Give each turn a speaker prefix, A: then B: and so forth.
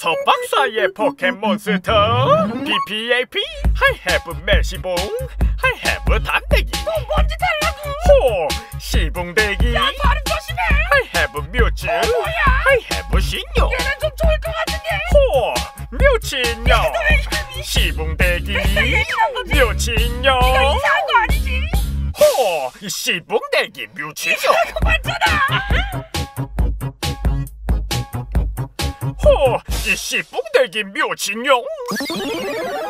A: 석박사의 포켓몬스터 PPAP I have 멜시봉 I have 단대기
B: 또 뭔지 달라고.
A: 호 시봉대기
B: 야 발음 조심해.
A: I have 뮤츠
B: 뭐야?
A: I have 신용
B: 얘는 좀 좋을 것 같은데.
A: 호 뮤친용 시봉대기 뮤친용
B: 이거 이상한 거 아니지?
A: 호 시봉대기 뮤친용
B: 맞잖아.
A: 호 이 시봉대기 뮤친용